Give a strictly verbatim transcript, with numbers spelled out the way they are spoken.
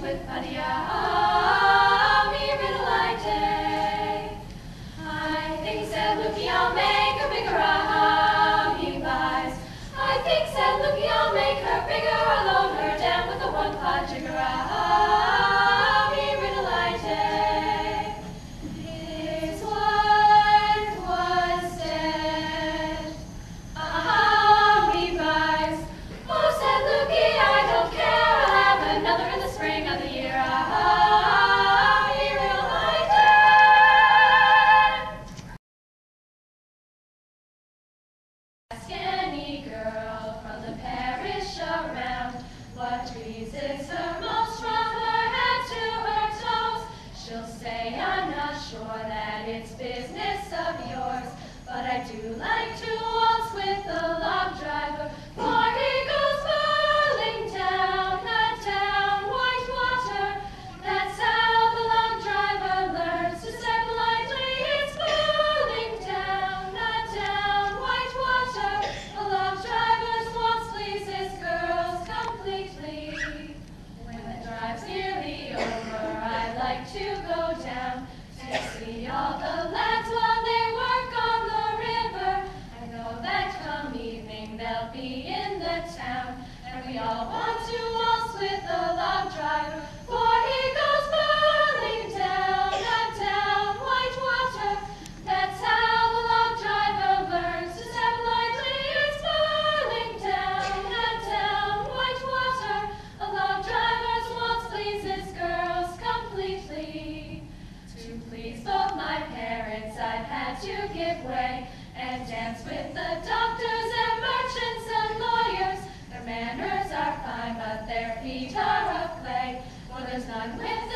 with honey, ah, me riddle-I-day. I think, said Lukey, I'll make her bigger, ah, me buys. I think, said Lukey, I'll make her bigger, I'll load her down with a one-pot jigger, ah, me riddle-I-day. His wife was dead, ah, me buys. Oh, said Lukey, I don't care, I'll have another in the spring of the year, ah, me riddle-I-day. Ask any girl from the parish around what pleases her most from her head to her toes. She'll say, I'm not sure that it's business of yours, but I do like to waltz with the log driver, for he goes whirling down that down white water. That's how the log driver learns to step lightly. It's whirling down that down white water. A log driver's waltz pleases girls completely. When the drive's nearly over, I like to go down to see all the lads while they work on the river. I know that come evening they'll be in the town, and we all want to waltz with the log driver, for he goes whirling down that down white water. That's how the log driver learns to step lightly. It's whirling down that down white water. A log driver's waltz pleases girls completely. To please both my parents, I've had to give way and dance with the doctors and merchants and lawyers. Their manners are fine, but their feet are of clay, for there's none with